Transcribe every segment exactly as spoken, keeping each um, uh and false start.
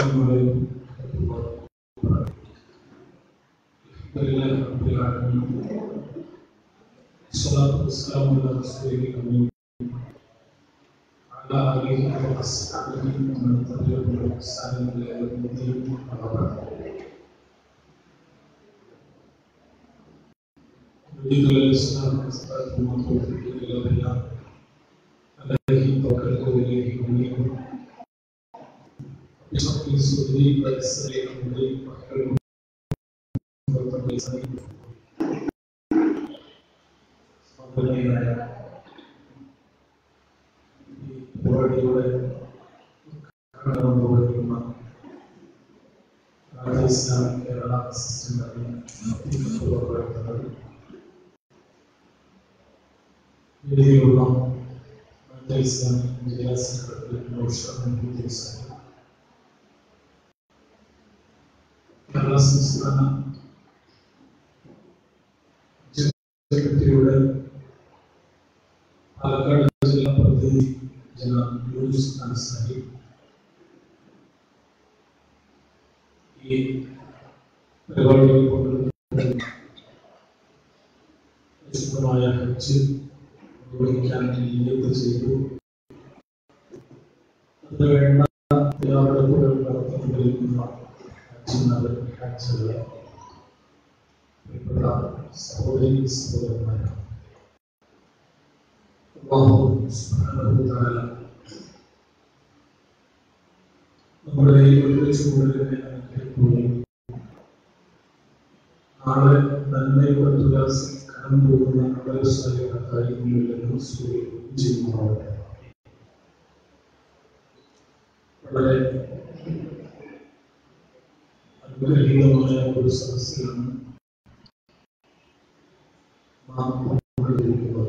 പാലക്കാട് ജില്ലാ പ്രതിനിധി ജനാബ് യൂനുസ് അൻസാരി ഈ പരിപാടിയിൽ പങ്കെടുക്കുന്നതായ ഹജ്ജ് നിർവഹിക്കാൻ നിയത്ത് ചെയ്തു. അതിന് വേണ്ട തയ്യാറെടുപ്പുകൾ നടത്തിക്കൊണ്ടിരിക്കുന്ന ഹജ്ജിനാഥ് ഹജ്ജുകളെ പ്രിയപ്പെട്ട സഹോദരി സഹോദരന്മാരാണ്. അല്ലാഹു സുബ്ഹാനഹു വ തആല നമ്മുടെ ഈ ഒരുമിച്ച് കൂടുതലിനെ അനുഗ്രഹിക്കുകയും നാളെ നന്മയുടെ തുലാസിൽ കടന്നു പോകുന്ന അപരസായ കാര്യങ്ങളിലെല്ലാം സ്വീകരിക്കുകയും ചെയ്യുന്നതാവട്ടെ. വളരെ അനുഗ്രഹീതമായ ഒരു സദസ്സിലാണ് നാം പങ്കെടുത്തിരിക്കുന്നത്.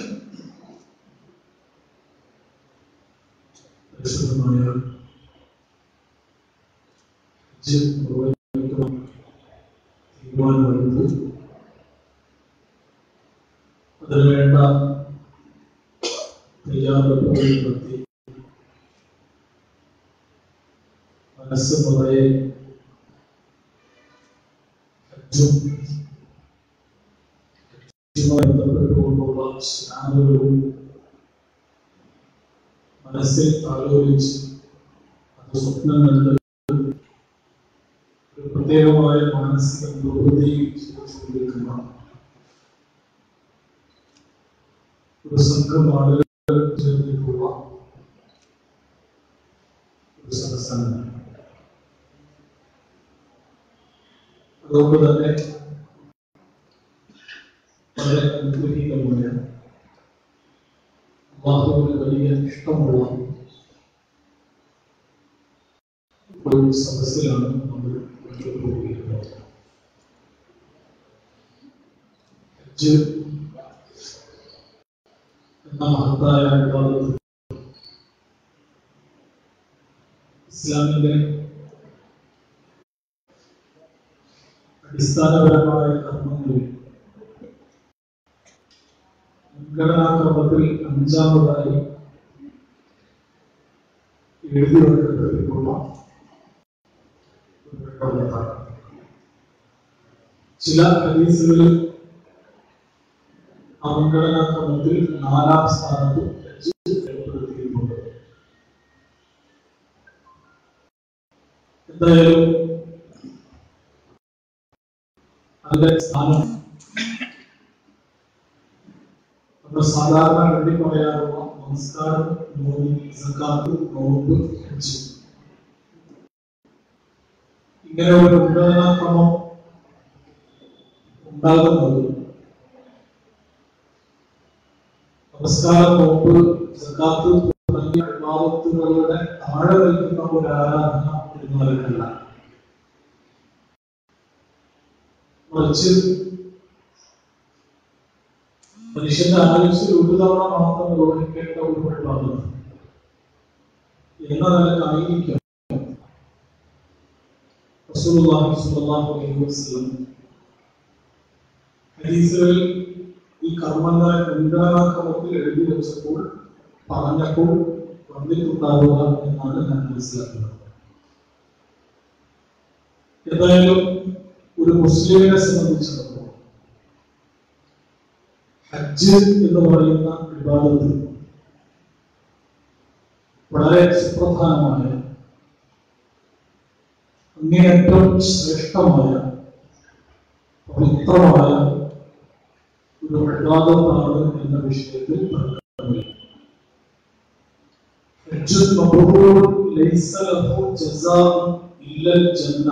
പരിശുദ്ധമായ ഹജ്ജ് നിർവഹിക്കണം തീരുമാനമെടുത്ത് അതിനുവേണ്ട തയ്യാറെടുപ്പുകൾ നടത്തി മനസ്സ് നിറയെ ഹജ്ജും ഹജ്ജുമായി ബന്ധപ്പെട്ടുകൊണ്ടുള്ള സ്നാനങ്ങളും മനസ്സിൽ ആലോചിച്ച് അത് സ്വപ്നം കണ്ട് ഒരു പ്രത്യേകമായ മാനസിക പ്രവൃത്തിയിൽ ചെയ്തുകൊണ്ടിരിക്കുന്ന ഒരു സംഘം ആളുകൾ ചേർന്നിട്ടുള്ള ഒരു സദസ്സാണ്. അതുകൊണ്ട് തന്നെ വളരെ അനുഗ്രഹീതമായ അല്ലാഹുവിന് വലിയ ഇഷ്ടമുള്ള ഒരു സദസ്സിലാണ് നമ്മൾ പോയിരിക്കുന്നത്. ഹജ്ജ് എന്ന മഹത്തായ ഇബാദത്ത് ഇസ്ലാമിന്റെ അടിസ്ഥാനപരമായ കർമ്മങ്ങളിൽ മുൻഗണനാക്രമത്തിൽ അഞ്ചാമതായി എഴുതി വെക്കപ്പെട്ടിട്ടുള്ള ഒരു പ്രവർത്തനം. ചില ഹദീസുകളിൽ ആ മുൻഗണനാക്രമത്തിൽ നാലാം സ്ഥാനത്ത് ഏർപ്പെടുത്തിയിട്ടുണ്ട്. എന്തായാലും അതിന്റെ സ്ഥാനം നമ്മൾ സാധാരണ വേണ്ടി പറയാറുള്ള നമസ്കാരം, നോമ്പ്, സക്കാത്ത്, നോമ്പ്, ഹജ്ജ്, ഇങ്ങനെ ഒരു മുൻഗണനാക്രമം ഉണ്ടാകുന്നത് നമസ്കാരം, നോമ്പ്, സക്കാത്ത് തുടങ്ങിയ ഇബാദത്തുകളുടെ താഴെ നിൽക്കുന്ന ഒരു ആരാധന എന്ന് പറയുന്നില്ല. മറിച്ച് മനുഷ്യന്റെ ആയുസ്സിൽ ഒരു തവണ മാത്രം നിർവഹിക്കേണ്ട ഒരു ഇബാദത്ത് എന്ന നിലക്കായിരിക്കും റസൂലുള്ളാഹി സ്വല്ലല്ലാഹു അലൈഹി വസല്ലം ഹദീസുകളിൽ ഈ കർമ്മങ്ങളെ മുൻഗണനാക്രമത്തിൽ എഴുതി വെച്ചപ്പോൾ പറഞ്ഞപ്പോൾ വന്നിട്ടുണ്ടാവുക എന്നാണ് ഞാൻ മനസ്സിലാക്കുന്നത്. ഏതായാലും ഒരു മുസ്ലിമിനെ സംബന്ധിച്ചിടത്തോളം ഹജ്ജ് എന്ന് പറയുന്ന ഇബാദത്ത് വളരെ സുപ്രധാനമായ, അങ്ങേയറ്റം ശ്രേഷ്ഠമായ, പവിത്രമായ ഒരു ഇബാദത്താണ് എന്ന വിഷയത്തിൽ തർക്കമില്ല. ഹജ്ജുൽ മബ്റൂർ ലൈസ ലഹു ജസാഉൻ ഇല്ലൽ ജന്ന.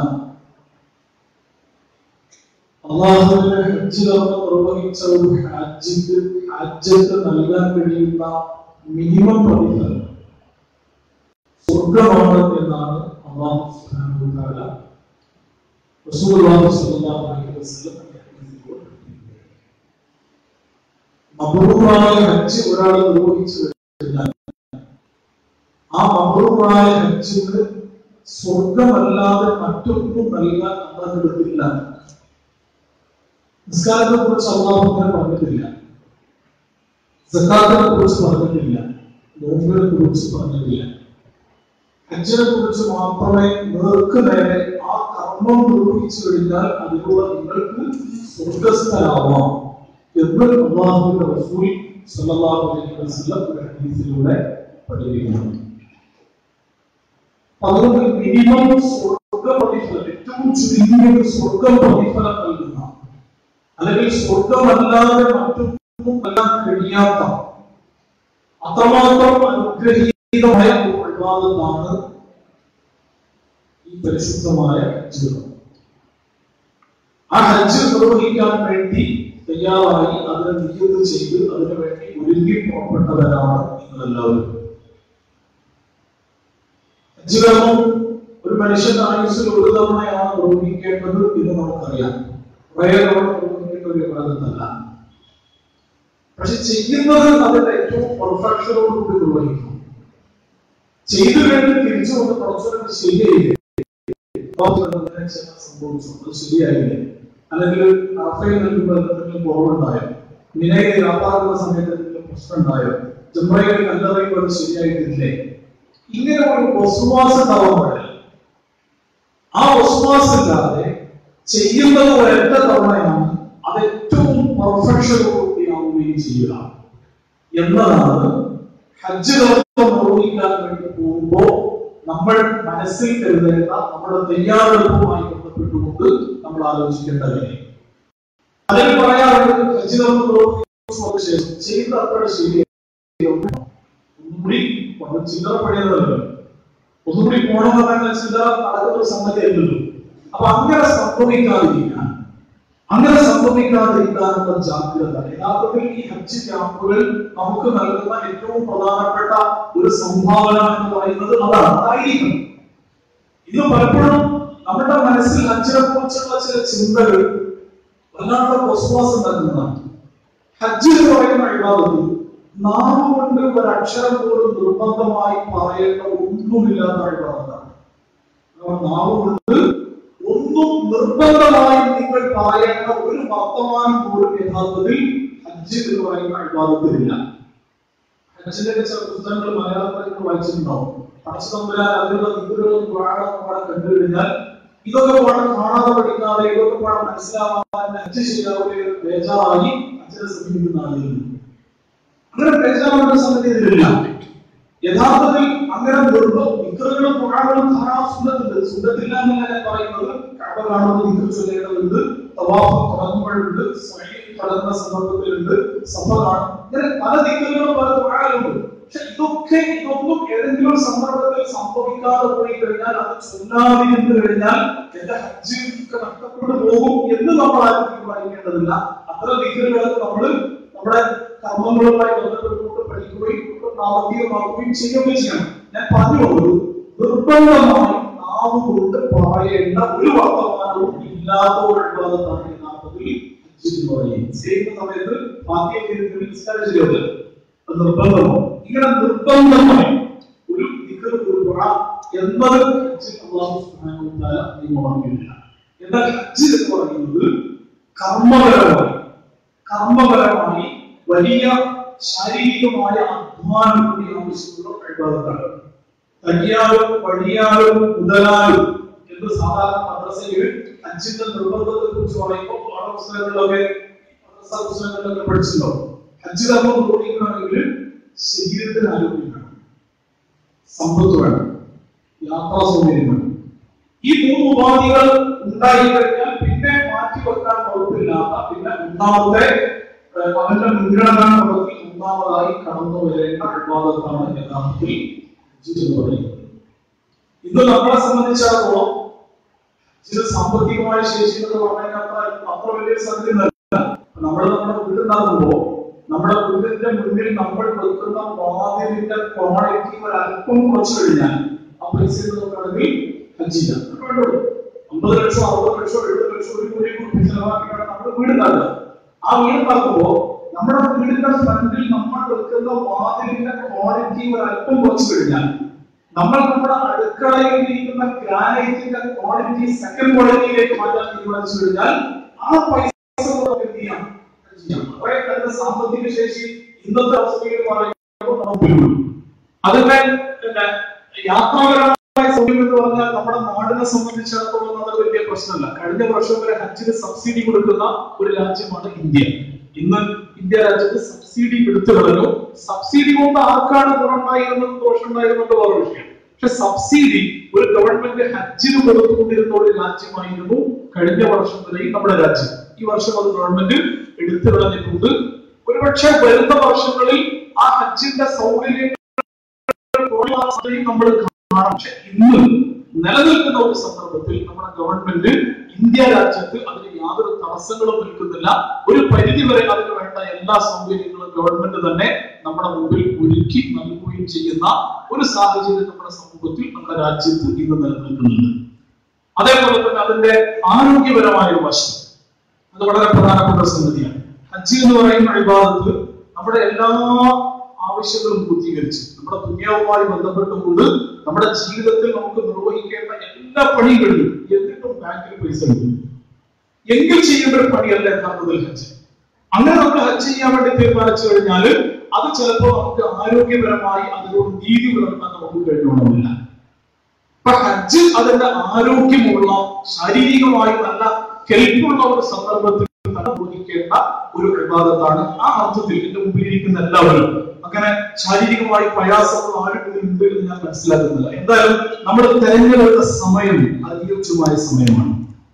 അല്ലാഹുവിന്റെ ഹജ്ജ് കർമ്മം നിർവഹിച്ച ഒരു ഹാജിക്ക് ഹജ്ജത്ത് നൽകാൻ കഴിയുന്ന മിനിമം പ്രതിഫലം സ്വർഗ്ഗമാണ് എന്നാണ് അല്ലാഹു സുബ്ഹാനഹു വ തആല റസൂലുള്ളാഹി സ്വല്ലല്ലാഹു അലൈഹി വസല്ലം മബ്റൂറായ ഹജ്ജ് ഒരാൾ നിർവഹിച്ചു കഴിഞ്ഞാൽ ആ മബ്റൂറായ ഹജ്ജിന് സ്വർഗമല്ലാതെ മറ്റൊന്നും നൽകാൻ അല്ലാഹു എടുത്തില്ല. നിസ്കാരത്തെ കുറിച്ച് അല്ലാഹു അങ്ങനെ പറഞ്ഞിട്ടില്ല, സക്കാത്തിനെ കുറിച്ച് പറഞ്ഞിട്ടില്ല, നോമ്പിനെ കുറിച്ച് പറഞ്ഞിട്ടില്ല. ഹജ്ജിനെ കുറിച്ച് മാത്രമേ നേർക്ക് നേരെ ആ കർമ്മം നിർവഹിച്ചു കഴിഞ്ഞാൽ അതിലൂടെ നിങ്ങൾക്ക് സ്വർഗസ്ഥരാവാം എന്ന് അല്ലാഹുവിന്റെ റസൂൽ സ്വല്ലല്ലാഹു അലൈഹി വസല്ലം ഒരു ഹദീസിലൂടെ പഠിപ്പിക്കുന്നു. അതുകൊണ്ട് മിനിമം സ്വർഗ പ്രതിഫലം, ഏറ്റവും ചുരുങ്ങിയ സ്വർഗ പ്രതിഫലം നൽകുന്ന, അല്ലെങ്കിൽ സ്വർഗമല്ലാതെ മറ്റൊന്നും നൽകാൻ കഴിയാത്ത അത്രമാത്രം അനുഗ്രഹീതമായ ഒരു ഇബാദത്താണ് ഈ പരിശുദ്ധമായ ഹജ്ജ്. ആ ഹജ്ജ് നിർവഹിക്കാൻ വേണ്ടി തയ്യാറായി അതിനെ നിയ്യത്ത് ചെയ്ത് അതിനു വേണ്ടി ഒരുങ്ങി പുറപ്പെട്ടവരാണ് നിങ്ങളെല്ലാവരും. ഹജ്ജ് കർമ്മം ഒരു മനുഷ്യന്റെ ആയുസ്സിൽ ഒരു തവണയാണ് നിർവഹിക്കേണ്ടത് എന്ന് നമുക്കറിയാം. കുറേ തവണ നിർവഹിക്കേണ്ട ഒരു ഇബാദത്തല്ല. പക്ഷെ ചെയ്യുന്നത് അതിന്റെ ഏറ്റവും പെർഫെക്ഷനോടുകൂടി നിർവഹിക്കും. ചെയ്തു കഴിഞ്ഞ് തിരിച്ചു വന്ന് പ്രൊഫസറിന് ശരിയായില്ലേ, സംഭവിച്ചു, അത് ശരിയായില്ലേ, അല്ലെങ്കിൽ അറഫയിൽ നിൽക്കുമ്പോൾ എന്തെങ്കിലും കുറവുണ്ടായോ, മിനയിൽ യാത്രാക്കുന്ന സമയത്ത് എന്തെങ്കിലും പ്രശ്നം ഉണ്ടായോ, ജംറയിൽ കല്ലെറിയുമ്പോൾ അത് ശരിയായിട്ടില്ലേ, ഇങ്ങനെ ഒരു വസ്വാസം ഉണ്ടാവാൻ പാടില്ല. ആ വസ്വാസം ഇല്ലാതെ ചെയ്യുന്നത് ഒരൊറ്റ തവണയാണ് അത് ഏറ്റവും പെർഫെക്ഷനോടുകൂടിയാവുകയും ചെയ്യുക എന്നതാണ് ഹജ്ജ് കർമ്മം നിർവഹിക്കാൻ വേണ്ടി പോകുമ്പോൾ നമ്മൾ മനസ്സിൽ കരുതേണ്ട, നമ്മുടെ തയ്യാറെടുപ്പുമായി ബന്ധപ്പെട്ടുകൊണ്ട് നമ്മൾ ആലോചിക്കേണ്ട കാര്യം. അതിൽ പറയാറുണ്ട്, ഹജ്ജ് കർമ്മം നിർവഹിച്ചതിനു ശേഷം ചെയ്ത അത്ര ശരിയായി ഒന്നുകൂടി ചില്ലറ പണിയുന്നതല്ലോ, ഒന്നുകൂടി പോകണമെന്ന് പറഞ്ഞാൽ ചില്ലറ നടക്കുന്ന സംഗതിയല്ലല്ലോ. അപ്പൊ അങ്ങനെ സംഭവിക്കാതിരിക്കാൻ അങ്ങനെ സംഭവിക്കാതിരിക്കാനുള്ള ജാഗ്രത യഥാർത്ഥത്തിൽ ഈ ഹജ്ജ് ക്യാമ്പുകൾ നമുക്ക് നൽകുന്ന ഏറ്റവും പ്രധാനപ്പെട്ട ഒരു സംഭാവന എന്ന് പറയുന്നത് അതാണ്, അതായിരിക്കും. ഇത് പലപ്പോഴും നമ്മുടെ മനസ്സിൽ ഹജ്ജിനെ കുറിച്ചുള്ള ചില ചിന്തകൾ വല്ലാത്ത വിശ്വാസം നൽകുന്നതാണ്. ഹജ്ജ് എന്ന് പറയുന്ന ഇബാദത്ത് നാവ് കൊണ്ട് ഒരക്ഷരം പോലും നിർബന്ധമായി പറയേണ്ട ഒന്നുമില്ലാത്ത ഇബാദത്താണ്. നാവ് കൊണ്ട് ഒന്നും നിർബന്ധമായി നിങ്ങൾ പറയേണ്ട ഒരു വർത്തമാനം പോലും യഥാർത്ഥത്തിൽ ഹജ്ജ് എന്ന് പറയുന്ന ഇബാദത്തിലില്ല. ഹജ്ജിന്റെ ചില പുസ്തകങ്ങൾ മലയാളത്തിൽ വായിച്ചിട്ടുണ്ടാവും. പടച്ച തമ്പുരാൻ അതിലുള്ള ദിക്റുകളും ഖുർആനും പാടെ കണ്ടു കഴിഞ്ഞാൽ ഇതൊക്കെ പാടെ കാണാതെ പഠിക്കാതെ ഇതൊക്കെ പാടെ മനസ്സിലാവാൻ ഹജ്ജ് ശരിയാവുകയും ബേജാറായി ഹജ്ജിനെ സമീപിക്കുന്ന ആളുകളുണ്ട്. അങ്ങനെ ബേജാറാവുന്ന സംഗതി ഇതിലില്ല. യഥാർത്ഥത്തിൽ അങ്ങനെ ദിക്റുകളും ഖുർആനും ധാരാളം സുന്നത്തുണ്ട്. സുന്നത്തില്ല എന്നല്ല ഞാൻ പറയുന്നത്. കഅബ കാണുമ്പോൾ ദിക്ർ ചൊല്ലേണ്ടതുണ്ട്, തവാഫ് തുടങ്ങുമ്പോഴുണ്ട്, സഈ കടന്ന സന്ദർഭത്തിലുണ്ട്, സഫ കാണും, ഇങ്ങനെ പല ദിക്റുകളും പല ഖുർആനുണ്ട്. പക്ഷെ ഇതൊക്കെ ഇതൊന്നും ഏതെങ്കിലും സന്ദർഭത്തിൽ സംഭവിക്കാതെ പോയി കഴിഞ്ഞാൽ, അത് ചൊല്ലാതിരുന്നു കഴിഞ്ഞാൽ എന്റെ ഹജ്ജ് ഒക്കെ നഷ്ടപ്പെട്ടു പോകും എന്ന് നമ്മൾ ആരും തീരുമാനിക്കേണ്ടതില്ല. അത്തരം ദിക്റുകളൊക്കെ നമ്മൾ നമ്മുടെ കർമ്മങ്ങളുമായി ബന്ധപ്പെട്ടുകൊണ്ട് പഠിക്കുകയും പ്രാവർത്തികമാക്കുകയും ചെയ്യുകയും ചെയ്യണം. ഞാൻ പറഞ്ഞുള്ളൂ, നിർബന്ധമായി നാവ് കൊണ്ട് പറയേണ്ട ഒരു വർത്തമാനവും ഇല്ലാത്ത ഒരു ഇബാദത്താണ് യഥാർത്ഥത്തിൽ ഹജ്ജ് എന്ന് പറയുന്നത്. ചെയ്യുന്ന സമയത്ത് ഫാത്തിഹ നിസ്കാരം ശരിയല്ല, അത് നിർബന്ധമോ. ഇങ്ങനെ നിർബന്ധമായി ഒരു ദിക്ർ, ഒരു ദുആ എന്നത് ഹജ്ജിൽ അല്ലാഹു സുബ്ഹാനഹു വ തആല നിയമമാക്കിയിട്ടില്ല. എന്നാൽ ഹജ്ജ് എന്ന് പറയുന്നത് കർമ്മപരമായി കർമ്മപരമായി വലിയ ശാരീരികമായ അധ്വാനം കൂടി ആവശ്യമുള്ള ഇബാദത്താണ്. തടിയാലും വടിയാലും മുതലാലും എന്ത് സാധാരണ മദ്രസയിൽ ഹജ്ജിന്റെ നിർബന്ധത്തെ കുറിച്ച് പറയുമ്പോൾ പാഠപുസ്തകങ്ങളിലൊക്കെ മദ്രസ പുസ്തകങ്ങളിലൊക്കെ പഠിച്ചല്ലോ. ഹജ്ജ് കർമ്മം നിർവഹിക്കണമെങ്കിൽ ശരീരത്തിന് ആരോഗ്യം വേണം, സമ്പത്ത് വേണം, യാത്രാ സൗകര്യം വേണം. ഈ മൂന്ന് ഉപാധികൾ ഉണ്ടായി കഴിഞ്ഞാൽ പിന്നെ മാറ്റിവെക്കാൻ ഉറപ്പില്ലാത്ത, പിന്നെ ഒന്നാമത്തെ അവന്റെ മുൻഗണനാ ക്രമത്തിൽ ഒന്നാമതായി കടന്നു വരേണ്ട വിവാദത്താണ് യഥാർത്ഥത്തിൽ ഹജ്ജ് എന്ന് പറയുന്നത്. ഇന്ന് നമ്മളെ സംബന്ധിച്ചിടത്തോളം ചില സാമ്പത്തികമായ ശേഷികൾ പറഞ്ഞാൽ അത്ര അത്ര വലിയ സാധ്യതയല്ല. നമ്മൾ നമ്മുടെ വീടുണ്ടാകുമ്പോ നമ്മുടെ വീടിന്റെ മുന്നിൽ നമ്മൾ വെക്കുന്ന വാതിലിന്റെ ക്വാളിറ്റി ഒരല്പം കുറച്ചു കഴിഞ്ഞാൽ ആ പൈസ നോക്കുകയാണെങ്കിൽ ഹജ്ജില്ല. അമ്പത് ലക്ഷം അറുപത് ലക്ഷം എഴുപത് ലക്ഷം ഒരു കോടി രൂപ ചെലവാക്കിയാണ് നമ്മൾ വീടുണ്ടാക്കുക. ആ വീടുണ്ടാക്കുമ്പോ നമ്മുടെ വീടിന്റെ ഫ്രണ്ടിൽ നമ്മൾ വെക്കുന്ന വാതിലിന്റെ ക്വാളിറ്റി ഒരല്പം കുറച്ചു കഴിഞ്ഞാൽ നമ്മൾ നമ്മുടെ അടുക്കളയിൽ ഇരിക്കുന്ന ഗ്രാനൈറ്റിന്റെ ക്വാളിറ്റി സെക്കൻഡ് ക്വാളിറ്റിയിലേക്ക് മാറ്റാൻ തീരുമാനിച്ചു കഴിഞ്ഞാൽ ആ പൈസ നമുക്ക് എന്ത് ചെയ്യാം? കുറെ നല്ല സാമ്പത്തിക ശേഷി ഇന്നത്തെ അവസ്ഥയിൽ പറയുമ്പോൾ നമുക്കുള്ളൂ. അതിന്റെ യാത്രാപരമായ സൗകര്യം എന്ന് പറഞ്ഞാൽ നമ്മുടെ നാടിനെ സംബന്ധിച്ചിടത്തോളം അത് വലിയ പ്രശ്നമല്ല. കഴിഞ്ഞ വർഷം വരെ ഹജ്ജിന് സബ്സിഡി കൊടുക്കുന്ന ഒരു രാജ്യമാണ് ഇന്ത്യ. ഇന്ന് ഇന്ത്യ രാജ്യത്ത് സബ്സിഡി എടുത്തു കളഞ്ഞു. സബ്സിഡി കൊണ്ട് ആർക്കാണ് ഗുണമുണ്ടായിരുന്നത് ദോഷം ഉണ്ടായിരുന്നത് വേറെ വിഷയം. പക്ഷെ സബ്സിഡി ഒരു ഗവൺമെന്റ് ഹജ്ജിന് കൊടുത്തുകൊണ്ടിരുന്ന ഒരു രാജ്യമായിരുന്നു കഴിഞ്ഞ വർഷം വരെ നമ്മുടെ രാജ്യം. ഈ വർഷം അത് ഗവൺമെന്റ് എടുത്തു കളഞ്ഞിട്ടുണ്ട്. ഒരുപക്ഷെ വരുന്ന വർഷങ്ങളിൽ ആ ഹജ്ജിന്റെ സൗകര്യങ്ങൾ നമ്മൾ കാണാം. പക്ഷെ ഇന്ന് നിലനിൽക്കുന്ന ഒരു സന്ദർഭത്തിൽ നമ്മുടെ ഗവൺമെന്റ് ഇന്ത്യ രാജ്യത്ത് അതിന് യാതൊരു തടസ്സങ്ങളും നിൽക്കുന്നില്ല. ഒരു പരിധി വരെ അതിന് വേണ്ട എല്ലാ സൗകര്യങ്ങളും ഗവൺമെന്റ് തന്നെ നമ്മുടെ മുമ്പിൽ ഒരുക്കി നൽകുകയും ചെയ്യുന്ന ഒരു സാഹചര്യം നമ്മുടെ സമൂഹത്തിൽ നമ്മുടെ രാജ്യത്ത് ഇന്ന് നിലനിൽക്കുന്നുണ്ട്. അതേപോലെ തന്നെ അതിന്റെ ആരോഗ്യപരമായ ഒരു വശം അത് വളരെ പ്രധാനപ്പെട്ട സംഗതിയാണ്. ഹജ്ജ് എന്ന് പറയുന്ന ഇബാദത്ത് നമ്മുടെ എല്ലാ ആവശ്യങ്ങളും പൂർത്തീകരിച്ച് നമ്മുടെ ദുനിയാവുമായി ബന്ധപ്പെട്ടുകൊണ്ട് നമ്മുടെ ജീവിതത്തിൽ നമുക്ക് നിർവഹിക്കേണ്ട എല്ലാ പണികളിലും എന്നിട്ടും ബാങ്കിൽ പൈസ കിട്ടും എങ്കിൽ ചെയ്യേണ്ട ഒരു പണിയല്ല യഥാർത്ഥത്തിൽ ഹജ്ജ്. അങ്ങനെ നമ്മൾ ഹജ്ജ് ചെയ്യാൻ വേണ്ടി തീരുമാനിച്ചു കഴിഞ്ഞാൽ അത് ചിലപ്പോൾ നമുക്ക് ആരോഗ്യപരമായി അതിനോട് നീതി പുലർത്താൻ നമുക്ക് കഴിയണമെന്നില്ല. അപ്പൊ ഹജ്ജ് അതിന്റെ ആരോഗ്യമുള്ള ശാരീരികമായി നല്ല കെൽപ്പുള്ള ഒരു സന്ദർഭത്തിൽ നിർവഹിക്കേണ്ട ഒരു ഇബാദത്താണ്. ആ അർത്ഥത്തിൽ എന്റെ മുമ്പിലിരിക്കുന്ന എല്ലാവരും അങ്ങനെ ശാരീരികമായി പ്രയാസമുള്ള ആരോഗ്യമുണ്ട് എന്ന് ഞാൻ മനസ്സിലാക്കുന്നില്ല. എന്തായാലും നമ്മൾ തെരഞ്ഞെടുത്ത സമയം അനുയോജ്യമായ സമയമാണ്.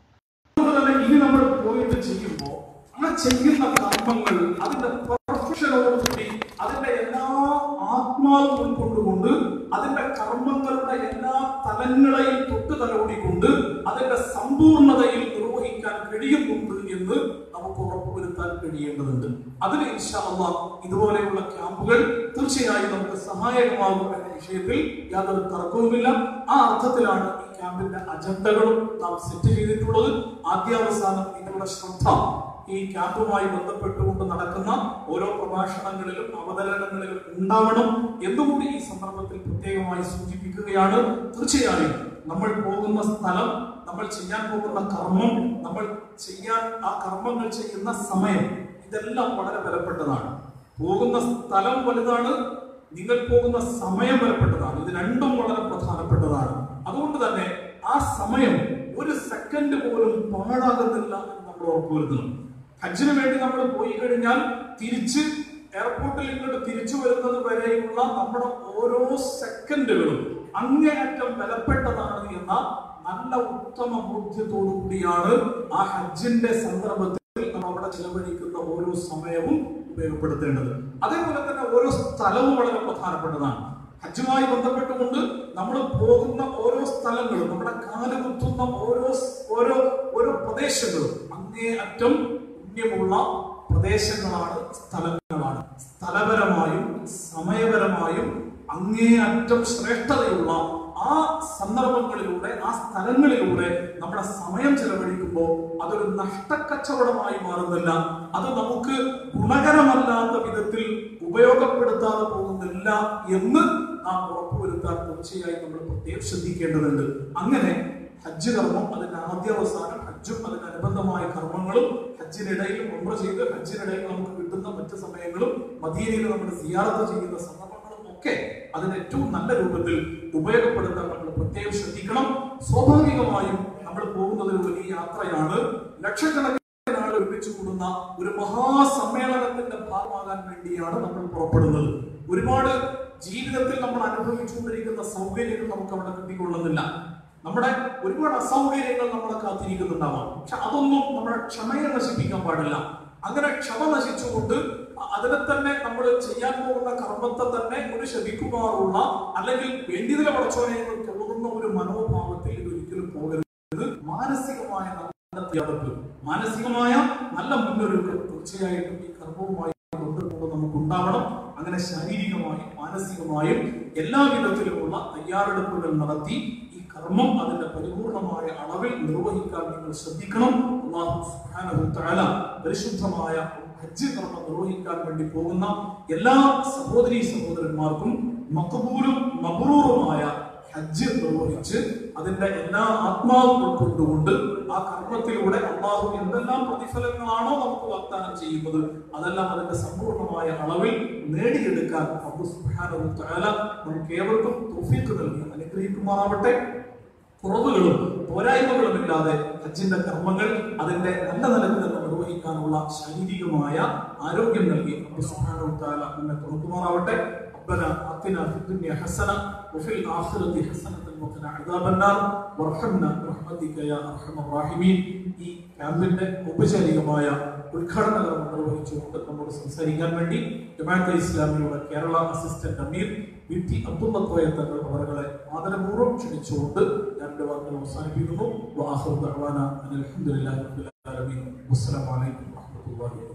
ഇനി നമ്മൾ പോയിട്ട് ചെയ്യുമ്പോൾ ആ ചെയ്യുന്ന കർമ്മങ്ങൾ അതിന്റെ പെർഫെക്ഷനോടുകൂടി അതിന്റെ എല്ലാ ആത്മാവും ഉൾക്കൊണ്ടുകൊണ്ട് അതിന്റെ കർമ്മങ്ങളുടെ എല്ലാ തലങ്ങളെയും തൊട്ട് തലോടിക്കൊണ്ട് അതിന്റെ സമ്പൂർണതയിൽ നിർവഹിക്കാൻ കഴിയുന്നുണ്ട് എന്ന് നമുക്ക് ഉറപ്പുവരുത്താൻ കഴിയേണ്ടതുണ്ട്. അതിന് ഇൻഷാ അല്ലാഹ് ഇതുപോലെയുള്ള ക്യാമ്പുകൾ തീർച്ചയായും നമുക്ക് സഹായകമാകും എന്ന വിഷയത്തിൽ യാതൊരു തർക്കവുമില്ല. ആ അർത്ഥത്തിലാണ് ഈ ക്യാമ്പിന്റെ അജണ്ടകളും നാം സെറ്റ് ചെയ്തിട്ടുള്ളത്. ആദ്യാവസാനം നിങ്ങളുടെ ശ്രദ്ധ ഈ ക്യാമ്പുമായി ബന്ധപ്പെട്ടുകൊണ്ട് നടക്കുന്ന ഓരോ പ്രഭാഷണങ്ങളിലും അവതരണങ്ങളിലും ഉണ്ടാവണം എന്നുകൂടി ഈ സന്ദർഭത്തിൽ പ്രത്യേകമായി സൂചിപ്പിക്കുകയാണ്. തീർച്ചയായും നമ്മൾ പോകുന്ന സ്ഥലം, നമ്മൾ ചെയ്യാൻ പോകുന്ന കർമ്മം, നമ്മൾ ചെയ്യാൻ ആ കർമ്മങ്ങൾ ചെയ്യുന്ന സമയം, ഇതെല്ലാം വളരെ വിലപ്പെട്ടതാണ്. പോകുന്ന സ്ഥലം വലുതാണ്, നിങ്ങൾ പോകുന്ന സമയം വിലപ്പെട്ടതാണ്. ഇത് രണ്ടും വളരെ പ്രധാനപ്പെട്ടതാണ്. അതുകൊണ്ട് തന്നെ ആ സമയം ഒരു സെക്കൻഡ് പോലും പാഴാകുന്നില്ല എന്ന് നമ്മൾ ഉറപ്പുവരുത്തണം. ഹജ്ജിന് വേണ്ടി നമ്മൾ പോയി കഴിഞ്ഞാൽ തിരിച്ച് എയർപോർട്ടിൽ ഇങ്ങോട്ട് തിരിച്ചു വരുന്നത് വരെയുള്ള നമ്മുടെ ഓരോ സെക്കൻഡുകളും അങ്ങേയറ്റം വിലപ്പെട്ടതാണ് എന്ന നല്ല ഉത്തമ ബോധ്യത്തോടു കൂടിയാണ് ആ ഹജ്ജിന്റെ സന്ദർഭത്തിൽ നമ്മൾ അവിടെ ചിലവഴിക്കുന്ന ഓരോ സമയവും ഉപയോഗപ്പെടുത്തേണ്ടത്. അതേപോലെ തന്നെ ഓരോ സ്ഥലവും വളരെ പ്രധാനപ്പെട്ടതാണ്. ഹജ്ജുമായി ബന്ധപ്പെട്ടുകൊണ്ട് നമ്മൾ പോകുന്ന ഓരോ സ്ഥലങ്ങളും നമ്മുടെ കാലുകുത്തുന്ന ഓരോ ഓരോ ഓരോ പ്രദേശങ്ങളും അങ്ങേയറ്റം പുണ്യമുള്ള പ്രദേശങ്ങളാണ്, സ്ഥലങ്ങളാണ്. സ്ഥലപരമായും സമയപരമായും അങ്ങേയറ്റം ശ്രേഷ്ഠതയുള്ള ആ സന്ദർഭങ്ങളിലൂടെ ആ സ്ഥലങ്ങളിലൂടെ നമ്മുടെ സമയം ചെലവഴിക്കുമ്പോൾ അതൊരു നഷ്ടക്കച്ചവടമായി മാറുന്നില്ല. അത് നമുക്ക് ഗുണകരമല്ലാത്ത വിധത്തിൽ ഉപയോഗപ്പെടുത്താതെ പോകുന്നില്ല എന്ന് നാം ഉറപ്പുവരുത്താൻ തീർച്ചയായും നമ്മൾ പ്രത്യേകം ശ്രദ്ധിക്കേണ്ടതുണ്ട്. അങ്ങനെ ഹജ്ജ് കർമ്മം അതിന്റെ ആദ്യാവസാനം ഹജ്ജും അതിനനുബന്ധമായ കർമ്മങ്ങളും ഹജ്ജിനിടയിൽ ഉംറ ചെയ്ത് ഹജ്ജിനിടയിൽ നമുക്ക് കിട്ടുന്ന മറ്റു സമയങ്ങളും മദീനയിൽ നമ്മൾ സിയാറത്ത് ചെയ്യുന്ന സന്ദർഭങ്ങളും ഒക്കെ അതിന് ഏറ്റവും നല്ല രൂപത്തിൽ ഉപയോഗപ്പെടുത്താൻ നമ്മൾ പ്രത്യേകം ശ്രദ്ധിക്കണം. സ്വാഭാവികമായി ശാരീരികമായും നമ്മൾ പോകുന്നത് ഒരു വലിയ യാത്രയാണ്. ലക്ഷക്കണക്കിന് ആളുകൾ ഒരുമിച്ച് കൂടുന്ന ഒരു മഹാസമ്മേളനത്തിന്റെ ഭാഗമാകാൻ വേണ്ടിയാണ് നമ്മൾ പുറപ്പെടുന്നത്. ഒരുപാട് ജീവിതത്തിൽ നമ്മൾ അനുഭവിച്ചുകൊണ്ടിരിക്കുന്ന സൗകര്യങ്ങൾ നമുക്ക് അവിടെ കിട്ടിക്കൊള്ളുന്നില്ല. നമ്മുടെ ഒരുപാട് അസൗകര്യങ്ങൾ നമ്മളെ കാത്തിരിക്കുന്നുണ്ടാവാം. പക്ഷെ അതൊന്നും നമ്മുടെ ക്ഷമയെ നശിപ്പിക്കാൻ പാടില്ല. അങ്ങനെ ക്ഷമ നശിച്ചുകൊണ്ട് അതിനെ തന്നെ നമ്മൾ ചെയ്യാൻ പോകുന്ന കർമ്മത്തെ തന്നെ ഒരു ശപിക്കുമാറുള്ള അല്ലെങ്കിൽ വേണ്ടിയതിലെ പടച്ചോനെ തോന്നുന്ന ഒരു മനോഭാവത്തിൽ ഇത് ഒരിക്കലും പോകരുത്. മാനസികമായ നല്ല തയ്യാറെടുപ്പ്, മാനസികമായ നല്ല മുന്നൊരുക്കം തീർച്ചയായിട്ടും ഈ കർമ്മവുമായി ബന്ധപ്പെട്ട് നമുക്ക് ഉണ്ടാവണം. അങ്ങനെ ശാരീരികമായും മാനസികമായും എല്ലാ വിധത്തിലുമുള്ള തയ്യാറെടുപ്പുകൾ നടത്തി ഈ കർമ്മം അതിന്റെ പരിപൂർണമായ അളവിൽ നിർവഹിക്കാൻ നിങ്ങൾ ശ്രദ്ധിക്കണം. അല്ലാഹു സുബ്ഹാനഹു വ തആല പരിശുദ്ധമായ ഹജ്ജ് കർമ്മം നിർവഹിക്കാൻ വേണ്ടി പോകുന്ന എല്ലാ സഹോദരീ സഹോദരന്മാർക്കും മഖബൂലും മബ്റൂറുമായ ഹജ്ജ് നിർവഹിച്ച് അതിന്റെ എല്ലാ ആത്മാവും ഉൾക്കൊണ്ടുകൊണ്ട് ആ കർമ്മത്തിലൂടെ അല്ലാഹു എന്തെല്ലാം പ്രതിഫലങ്ങളാണോ നമുക്ക് വാഗ്ദാനം ചെയ്യുന്നത് അതെല്ലാം അതിന്റെ സമ്പൂർണമായ അളവിൽ നേടിയെടുക്കാൻ അല്ലാഹു സുബ്ഹാനഹു വ തആല നമുക്ക് ഏവർക്കും തൗഫീഖ് നൽകി അനുഗ്രഹിക്കുമാറാവട്ടെ. കുറവുകളും പോരായ്മകളും ഇല്ലാതെ ഹജ്ജിന്റെ കർമ്മങ്ങൾ അതിന്റെ നല്ല നിലക്ക് തന്നെ നിർവഹിക്കാനുള്ള ശാരീരികമായ ആരോഗ്യം നൽകി അല്ലാഹു സുബ്ഹാനഹു വ തആല നമ്മെ തുണക്കുമാറാവട്ടെ. ربنا آتنا في الدنيا حسنة وفي الآخرة حسنة وقنا عذاب النار وارحمنا برحمتك يا أرحم الراحمين. ഈ ക്യാമ്പിന്റെ ഔപചാരികമായ ഉദ്ഘാടന കർമ്മം നിർവഹിച്ചുകൊണ്ട് നമ്മോട് സംസാരിക്കാൻ വേണ്ടി ജമാഅത്തെ ഇസ്ലാമിയുടെ കേരള അസിസ്റ്റന്റ് അമീർ വി ടി അബ്ദുള്ള കോയ തങ്ങൾ അവരെ ആദരപൂർവ്വം ക്ഷണിച്ചുകൊണ്ട് ഞാൻ എൻ്റെ വാക്കുകൾ അവസാനിപ്പിക്കുന്നു. വആഖിറു ദഅ്വാനാ അൽഹംദുലില്ലാഹി റബ്ബിൽ ആലമീൻ. വസ്സലാമു അലൈക്കും വറഹ്മത്തുള്ളാഹി